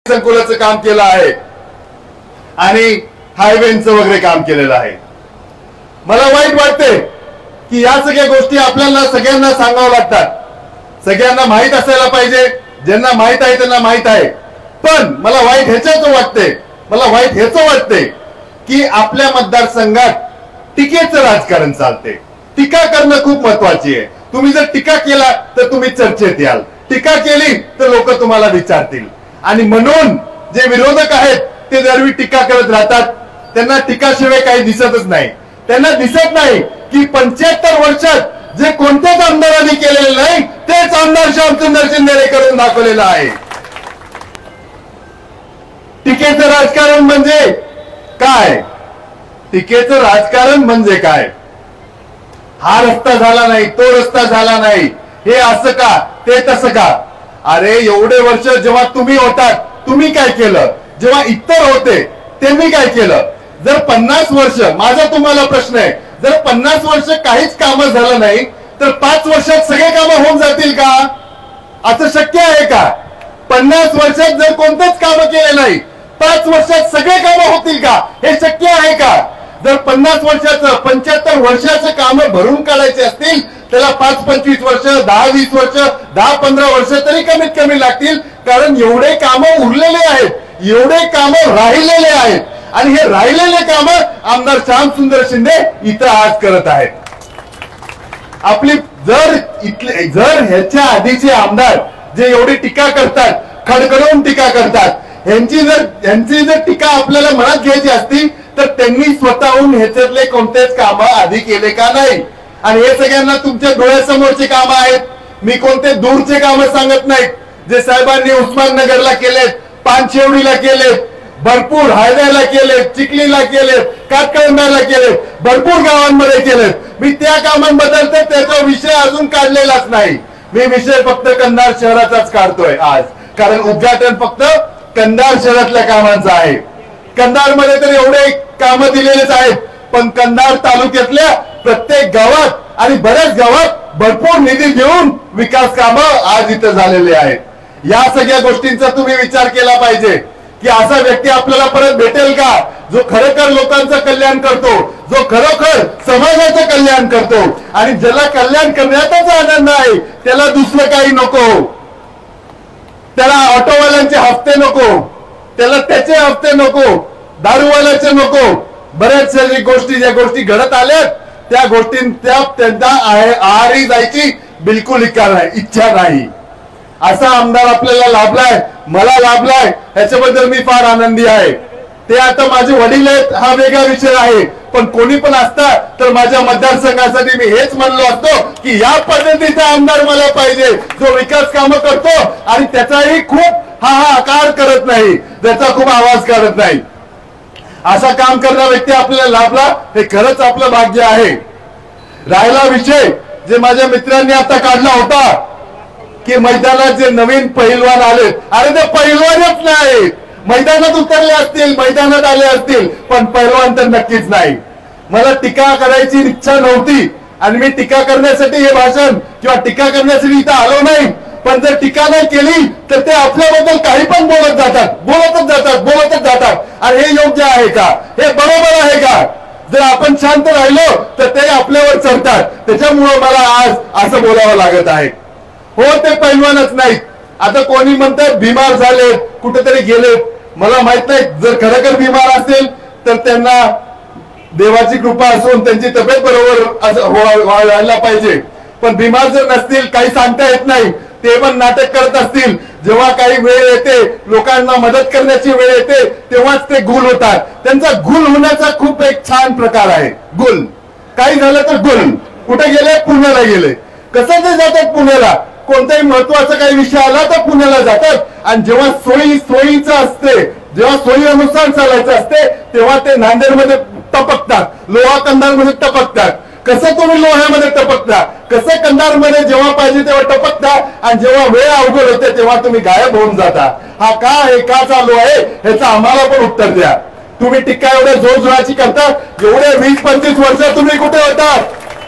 संकुलाचं काम केलं आहे आणि हायवेचं वगैरे काम केलेलं आहे। मला वाईट वाटते की या सगळ्या गोष्टी आपल्याला सगळ्यांना सांगावं लागतात, सगळ्यांना माहित असायला पाहिजे, ज्यांना माहित आहे त्यांना माहित आहे। पण मला वाईट ह्याच वाटते की आपल्या मतदारसंघात टीकेचं राजकारण चालते। टीका करणं खूप महत्वाची आहे। तुम्ही जर टीका केला तर तुम्ही चर्चेत याल, टीका केली तर लोक तुम्हाला विचारतील। आणि म्हणून जे विरोधक आहेत ते दरवी टीका करत राहतात, त्यांना टीकाशिवाय काही दिसतच नाही। त्यांना दिसत नाही की 75 वर्षात जे कोणत्याच आमदारांनी केलेले नाही तेच आमदार श्यामसुंदर शिंदे करून दाखवलेलं आहे। टीकेचं राजकारण म्हणजे काय? टीकेचं राजकारण म्हणजे काय? हा रस्ता झाला नाही, तो रस्ता झाला नाही, हे असं का, ते तसं का? अरे एवढे वर्ष जेव्हा तुम्ही होतात तुम्ही काय केलं? जेव्हा इतर होते त्यांनी काय केलं? जर 50 वर्ष, माझा तुम्हाला प्रश्न आहे, जर 50 वर्ष काहीच काम झालं नाही तर 5 वर्षात सगळे काम होऊन जातील का? असं शक्य आहे का? 50 वर्षात जर कोणतेच काम केले नाही 5 वर्षात सगळे काम होतील का? हे शक्य आहे का? जर 50 वर्षाचं 75 वर्षाचं काम भरून काढायचे असतील त्याला 5-25 वर्ष, 10-20 वर्ष, 10-15 वर्ष तरी कमीत कमी लागतील, कारण एवढे काम उरलेले आहेत, एवढे काम राहिलेले आहेत। आणि हे राहिलेले काम आमदार श्यामसुंदर शिंदे इथं आज करत आहेत। आपली जर ह्याच्या आधीचे आमदार जे एवढी टीका करतात, खडखडून टीका करतात, ह्यांची जर टीका आपल्याला मनात घ्यायची असती तर त्यांनी स्वतःहून ह्याच्यातले कोणतेच काम आधी केले का नाही? आणि हे सगळ्यांना तुमच्या डोळ्यासमोरचे काम आहेत, मी कोणते दूरचे काम सांगत नाहीत। जे साहेबांनी उस्माननगरला केलेत, पानशेवडीला केलेत, भरपूर हायवेला केलेत, चिखलीला केलेत, कातकळंब्याला केलेत, भरपूर गावांमध्ये केलेत। मी त्या कामांबद्दल तर त्याचा विषय अजून काढलेलाच नाही। मी विषय फक्त कंधार शहराचाच काढतोय आज, कारण उद्घाटन फक्त कंधार शहरातल्या कामांचं आहे। कंधारमध्ये तर एवढे काम दिलेलेच आहेत, पण कंधार तालुक्यातल्या प्रत्येक गावात आणि बऱ्याच गावात भरपूर निधी देऊन विकास कामं आज इथं झालेले आहेत। या सगळ्या गोष्टींचा तुम्ही विचार केला पाहिजे की असा व्यक्ती आपल्याला परत भेटेल का जो खरोखर लोकांचं कल्याण करतो, जो खरोखर समाजाचं कल्याण करतो, आणि ज्याला कल्याण करण्याचाच आनंद आहे त्याला दुसरं काही नको, त्याला ऑटोवाल्यांचे हफ्ते नको, त्याला त्याचे हफ्ते नको, दारूवाल्याचे नको, बऱ्याचशा ज्या गोष्टी घडत आल्यात त्या गोष्टींच्या त्यांना आहारी जायची बिलकुल इच्छा नाही। असा आमदार आपल्याला लाभलाय, मला लाभलाय, याच्याबद्दल मी फार आनंदी आहे। ते आता माझे वडील आहेत हा वेगळा विषय आहे, पण कोणी पण असता तर माझ्या मतदारसंघासाठी मी हेच म्हणलो असतो की या पद्धतीचा आमदार मला पाहिजे, जो विकास कामं करतो आणि त्याचाही खूप हाहाकार करत नाही, त्याचा खूप आवाज करत नाही। असा काम करणारा व्यक्ती आपल्याला लाभला हे खरंच आपलं भाग्य आहे। राहिला विषय जे माझ्या मित्रांनी आता काढला होता की मैदानात जे नवीन पैलवान आले, अरे ते पैलवानच नाही, मैदानात उतरले असतील, मैदानात आले असतील, पण पैलवान तर नक्कीच नाही। मला टीका करायची इच्छा नव्हती आणि मी टीका करण्यासाठी हे भाषण किंवा टीका करण्यासाठी इथं आलो नाही, पण जर टीका नाही केली तर ते आपल्याबद्दल काही पण बोलतच जातात। आणि हे योग्य आहे का? हे बरोबर आहे का? जर आपण शांत राहिलो तर ते आपल्यावर चढतात, त्याच्यामुळे मला आज असं बोलावं लागत आहे। हो, ते पैलवानच नाहीत, आता कोणी म्हणतात बिमार झालेत, कुठेतरी गेलेत, मला माहित नाही। जर खरोखर बिमार असेल तर त्यांना देवाची कृपा असून त्यांची तब्येत बरोबर व्हायला पाहिजे, पण बिमार जर नसतील, काही सांगता येत नाही, ते पण नाटक करत असतील, जेव्हा काही वेळ येते लोकांना मदत करण्याची वेळ येते तेव्हाच ते गुल होतात। त्यांचा गुल होण्याचा खूप एक छान प्रकार आहे। गुल काही झालं तर गुल, कुठे गेले? पुण्याला गेले। कसं ते जातात पुण्याला? कोणताही महत्वाचा काही विषय आला तर पुण्याला जातात, आणि जेव्हा सोयीचं असते, जेव्हा सोयीनुसार चालायचं असते तेव्हा ते नांदेडमध्ये टपकतात, लोहा कंधारमध्ये टपकतात। कसं तुम्ही लोह्यामध्ये टपकता? कसं कंधारमध्ये जेव्हा पाहिजे तेव्हा टपकता आणि जेव्हा वेळ अवघड होते तेव्हा तुम्ही गायब होऊन जाता? हा का चालू आहे ह्याचं आम्हाला पण उत्तर द्या। तुम्ही टीका एवढ्या जोरजोराची करता, एवढे 20-25 वर्ष तुम्ही कुठे होतात?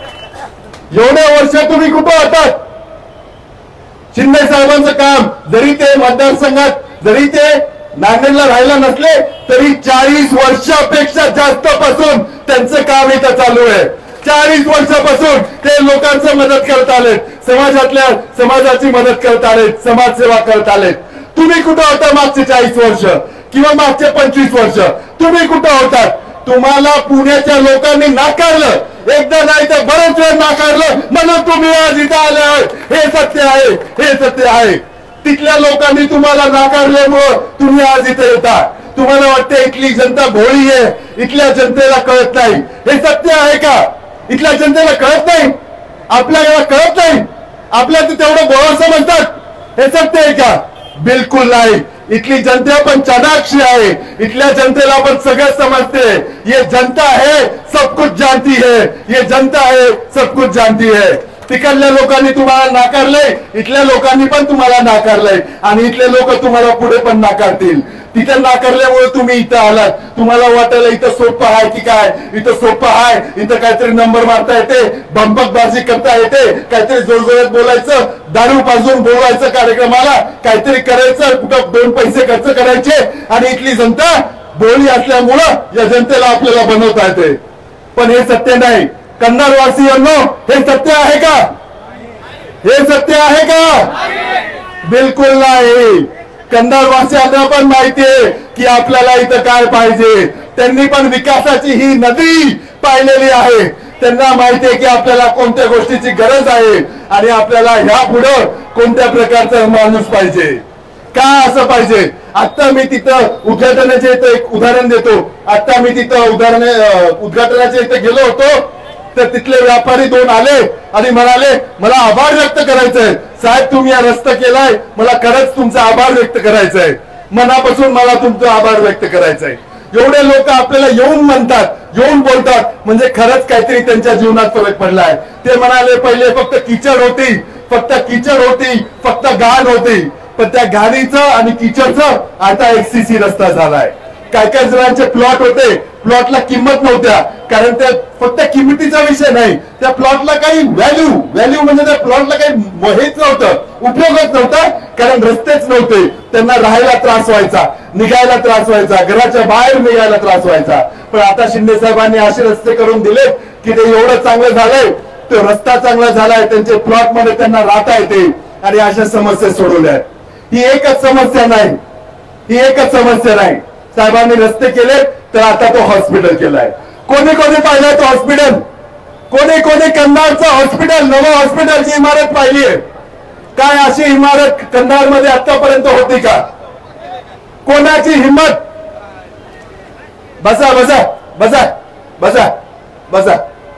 एवढ्या वर्ष तुम्ही कुठे होतात? शिंदे साहेबांचं काम जरी ते मतदारसंघात, जरी ते नांदेडला राहायला नसले तरी 40 वर्षापेक्षा जास्त पासून त्यांचं काम इथं चालू आहे. 40 वर्षापासून ते लोकांचं मदत करत आलेत, समाजाची मदत करत आलेत, समाजसेवा करत आलेत. तुम्ही कुठं होता मागचे 40 वर्ष किंवा मागचे 25 वर्ष? तुम्ही कुठं होतात? तुम्हाला पुण्याच्या लोकांनी नाकारलं, एकदा नाही तर बरेच वेळ नाकारलं, म्हणून तुम्ही आज इथं आले आहात. हे सत्य आहे, हे सत्य आहे. तिथल्या लोकांनी तुम्हाला नाकारल्यामुळं तुम्ही आज इथे येता. तुम्हाला वाटतं इथली जनता भोळी आहे, इथल्या जनतेला कळत नाही. हे सत्य आहे का? इथल्या जनतेला कळत नाही? आपल्याला कळत नाही? आपल्या तेवढं भोळं समजतात? हे सत्य आहे का? बिलकुल नाही. इथली जनता पण चाणाक्ष आहे, इथल्या जनतेला पण सगळं समजते. ये जनता है सब कुछ जानती है, ये जनता है सब कुछ जानती है. तिकडल्या लोकांनी तुम्हाला नाकारलंय, इथल्या लोकांनी पण तुम्हाला नाकारलंय आणि इथले लोक तुम्हाला पुढे पण नाकारतील. तिथे नाकारल्यामुळे तुम्ही इथं आलात. तुम्हाला वाटलं इथं सोपं आहे की काय? इथं सोपं आहे, इथं काहीतरी नंबर मारता येते, बंबकबाजी करता येते, काहीतरी जोरजोरात बोलायचं, दारू पाजून बोलायचं, कार्यक्रमाला काहीतरी करायचं, कुठं 2 पैसे खर्च करायचे आणि इथली जनता बोली असल्यामुळं या जनतेला आपल्याला बनवता येते. पण हे सत्य नाही. कन्नडवासियांनो, हे सत्य आहे का? हे सत्य आहे का? बिलकुल नाही. कन्नडवासियांना पण माहितीये की आपल्याला इथं काय पाहिजे. त्यांनी पण विकासाची ही नदी पाहिलेली आहे. त्यांना माहितीये की आपल्याला कोणत्या गोष्टीची गरज आहे आणि आपल्याला ह्या पुढे कोणत्या प्रकारचा माणूस पाहिजे, का असं पाहिजे. आता मी तिथं उद्घाटनाचे इथं एक उदाहरण देतो. आता मी तिथं उद्घाटनाच्या इथे गेलो होतो, तर तिथले व्यापारी 2 आले आणि म्हणाले मला आभार व्यक्त करायचंय. साहेब, तुम्ही हा रस्ता केलाय, मला खरंच तुमचा आभार व्यक्त करायचंय. मनापासून मला तुमचा आभार व्यक्त करायचंय. एवढे लोक आपल्याला येऊन म्हणतात, येऊन बोलतात, म्हणजे खरंच काहीतरी त्यांच्या जीवनात फरक पडलाय. ते म्हणाले पहिले फक्त कीचड होती, फक्त घाण होती, पण त्या घाणीचं आणि कीचडचं आता XCC रस्ता झालाय. काय जणांचे प्लॉट होते, प्लॉटला किंमत नव्हत्या, कारण त्या फक्त किंमतीचा विषय नाही, त्या प्लॉटला काही व्हॅल्यू म्हणजे त्या प्लॉटला काही हेच नव्हतं, उपयोगच नव्हता, कारण रस्तेच नव्हते. त्यांना राहायला त्रास व्हायचा, निघायला त्रास व्हायचा, घराच्या बाहेर निघायला त्रास व्हायचा. पण आता शिंदे साहेबांनी असे रस्ते करून दिले की ते एवढं चांगलं झालंय, तो रस्ता चांगला झालाय, त्यांचे प्लॉट मध्ये त्यांना राहता येते आणि अशा समस्या सोडवल्या. ही एकच समस्या नाही. साहेबांनी रस्ते केले तर आता तो हॉस्पिटल केलाय. कोणी पाहिलाय तो हॉस्पिटल? कोणी कन्नडचं हॉस्पिटल, नवं हॉस्पिटलची इमारत पाहिलीये? काय अशी इमारत कन्नडमध्ये आतापर्यंत होती का? कोणाची हिंमत? बसा बसा बसा बसा बसा.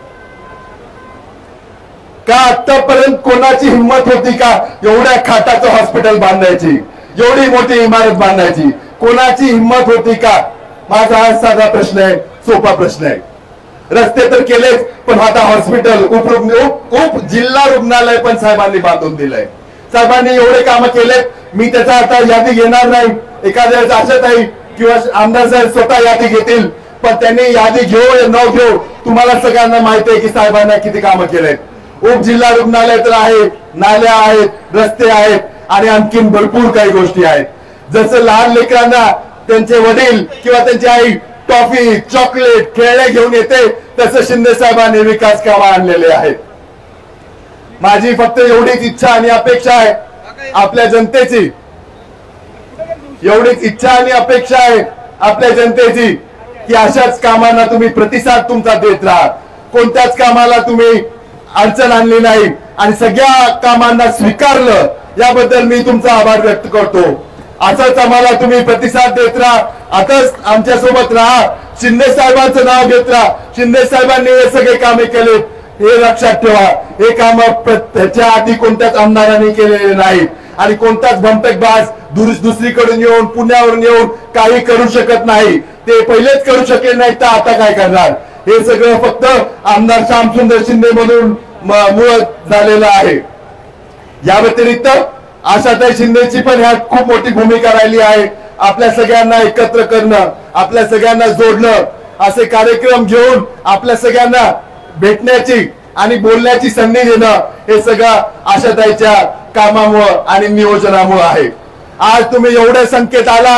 का आतापर्यंत कोणाची हिंमत होती का एवढ्या खाटाचं हॉस्पिटल बांधायची, एवढी मोठी इमारत बांधायची? कोणाची हिंमत होती का? माझा हा साधा प्रश्न आहे, सोपा प्रश्न आहे. रस्ते तर केलेच, पण आता हॉस्पिटल, उप जिल्हा रुग्णालय पण साहेबांनी बांधून दिलंय. साहेबांनी एवढे काम केलेत. मी त्याचा आता यादी घेणार नाही. एखाद्या वेळेस आशाताई किंवा आमदार साहेब स्वतः यादी घेतील, पण त्यांनी यादी घेऊ या न घेऊ, तुम्हाला सगळ्यांना माहिती आहे की साहेबांना किती कामं केलेत. उप जिल्हा रुग्णालय तर आहे, नाल्या आहेत, रस्ते आहेत आणि आणखीन भरपूर काही गोष्टी आहेत. जसं लहान लेकरांना त्यांचे वडील किंवा त्यांची आई टॉफी, चॉकलेट, खेळणे घेऊन येते, तसं शिंदे साहेबांनी विकास कामं आणलेले आहेत. माझी फक्त एवढीच इच्छा आणि अपेक्षा आहे आपल्या जनतेची, एवढीच इच्छा आणि अपेक्षा आहे आपल्या जनतेची की अशाच कामांना तुम्ही प्रतिसाद तुमचा देत राहा. कोणत्याच कामाला तुम्ही अडचण आणली नाही आणि सगळ्या कामांना स्वीकारलं, याबद्दल मी तुमचा आभार व्यक्त करतो. असंच आम्हाला तुम्ही प्रतिसाद देत राहा, आताच आमच्या सोबत राहा, शिंदे साहेबांचं नाव घेत राहा. शिंदे साहेबांनी हे सगळे कामे केले हे लक्षात ठेवा. हे काम त्याच्या आधी कोणत्याच आमदारांनी केलेले नाहीत आणि कोणताच भंपकबाज दुसरीकडून येऊन, पुण्यावरून येऊन काही करू शकत नाही. ते पहिलेच करू शकले नाही तर आता काय करणार? हे सगळं फक्त आमदार श्यामसुंदर शिंदे मधून मूळ झालेलं आहे. या व्यतिरिक्त आशाताई शिंदेची पण ह्यात खूप मोठी भूमिका राहिली आहे. आपल्या सगळ्यांना एकत्र करणं, आपल्या सगळ्यांना जोडणं, असे कार्यक्रम घेऊन आपल्या सगळ्यांना भेटण्याची आणि बोलण्याची संधी देणं, हे सगळं आशाताईच्या कामामुळे आणि नियोजनामुळे आहे. आज तुम्ही एवढ्या संख्येत आलात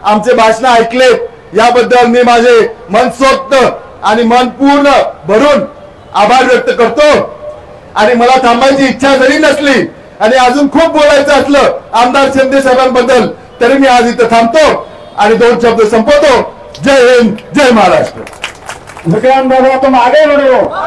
आमचे भाषण ऐकलेत याबद्दल मी माझे मनसोक्त आणि मन पूर्ण भरून आभार व्यक्त करतो। आणि मला थांबायची इच्छा जरी नसली आणि अजून खूप बोलायचं असलं आमदार शिंदे साहेबांबद्दल तरी मी आज इथं थांबतो आणि 2 शब्द संपवतो। जय हिंद, जय महाराष्ट्र। विक्रांत बाबा तुम आगे बढ़ो।